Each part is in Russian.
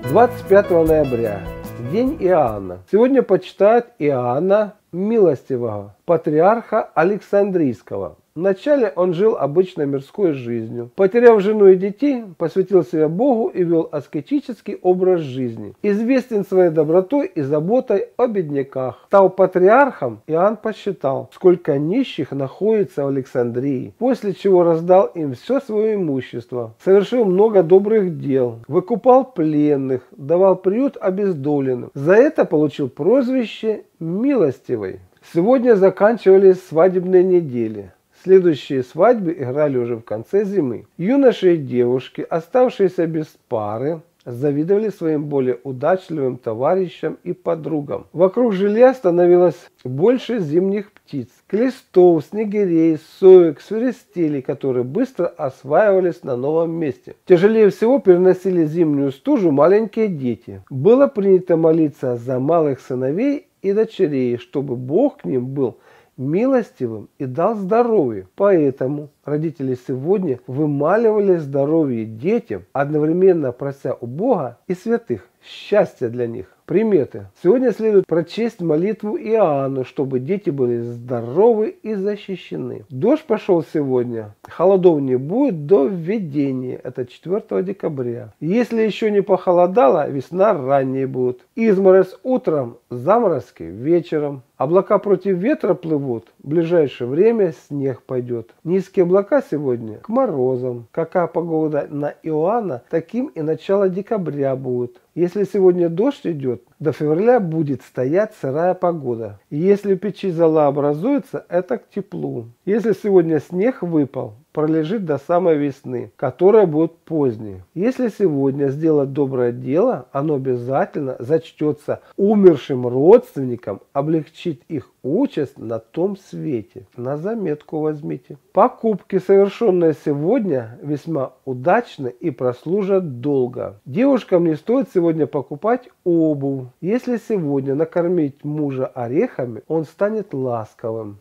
25 ноября. День Иоанна. Сегодня почитают Иоанна Милостивого, патриарха Александрийского. Вначале он жил обычной мирской жизнью. Потеряв жену и детей, посвятил себя Богу и вел аскетический образ жизни. Известен своей добротой и заботой о бедняках. Став патриархом, Иоанн посчитал, сколько нищих находится в Александрии, после чего раздал им все свое имущество. Совершил много добрых дел, выкупал пленных, давал приют обездоленным. За это получил прозвище «Милостивый». Сегодня заканчивались свадебные недели. Следующие свадьбы играли уже в конце зимы. Юноши и девушки, оставшиеся без пары, завидовали своим более удачливым товарищам и подругам. Вокруг жилья становилось больше зимних птиц. Клестов, снегирей, соек, свиристелей, которые быстро осваивались на новом месте. Тяжелее всего переносили зимнюю стужу маленькие дети. Было принято молиться за малых сыновей и дочерей, чтобы Бог к ним был милостивым и дал здоровье. Поэтому родители сегодня вымаливали здоровье детям, одновременно прося у Бога и святых счастья для них. Приметы. Сегодня следует прочесть молитву Иоанну, чтобы дети были здоровы и защищены. Дождь пошел сегодня, холодов не будет до введения, это 4 декабря. Если еще не похолодало, весна ранее будет. Изморозь утром, заморозки вечером. Облака против ветра плывут, в ближайшее время снег пойдет. Низкие облака сегодня к морозам. Какая погода на Иоанна, таким и начало декабря будет. Если сегодня дождь идет, до февраля будет стоять сырая погода. И если в печи зола образуется, это к теплу. Если сегодня снег выпал, пролежит до самой весны, которая будет поздней. Если сегодня сделать доброе дело, оно обязательно зачтется умершим родственникам, облегчит их участь на том свете. На заметку возьмите. Покупки, совершенные сегодня, весьма удачны и прослужат долго. Девушкам не стоит сегодня покупать обувь. Если сегодня накормить мужа орехами, он станет ласковым.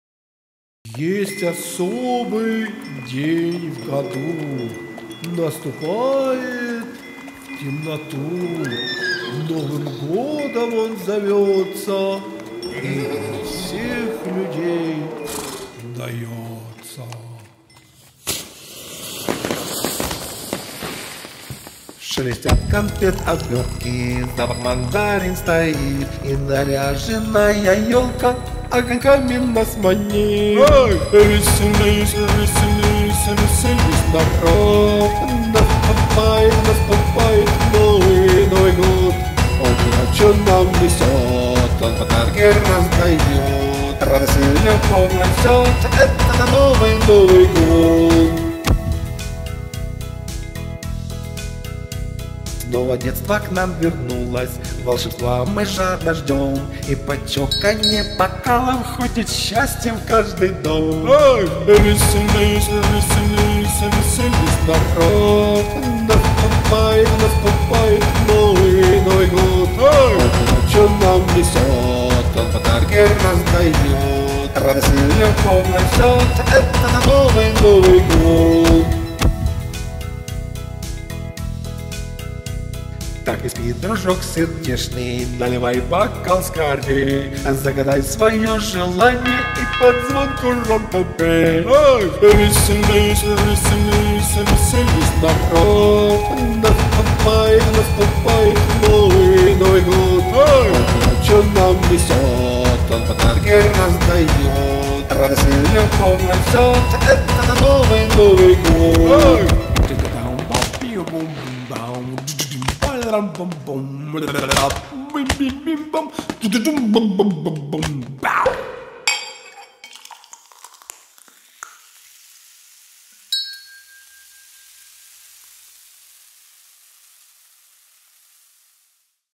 Есть особый день в году, наступает в темноту. Новым годом он зовется и всех людей дается. Шелестят конфет обертки, запах мандарин стоит, и наряженная елка огоньками нас манит. Веселись, веселись, веселись, народ. Наступает Новый год. Он что нам несет, он подарки раздает. Радость и любовь несет, это Новый год. Снова детство к нам вернулось, волшебства мы жадно ждем, и по чоканье бокалом ходит счастье в каждый дом. Веселись, веселись, веселись, народ. Наступает Новый год. Он что нам несет, он подарки раздает. Радость и любовь несет, это Новый год. Так и спит, дружок сердечный, наливай бокал скорей, загадай свое желание и под звонку ромко пей. Веселись, веселись, веселись, народ. Наступает Новый год. Он что нам несет, он подарки раздает. Радость и любовь несет, это Новый год. Bum bum bum bum bum bum bum bum bum bum bum bum bum bum bum.